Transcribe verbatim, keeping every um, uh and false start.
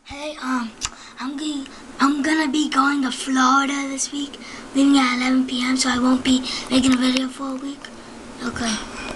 Hey, um, I'm going, I'm gonna be going to Florida this week, leaving at eleven p m so I won't be making a video for a week. Okay.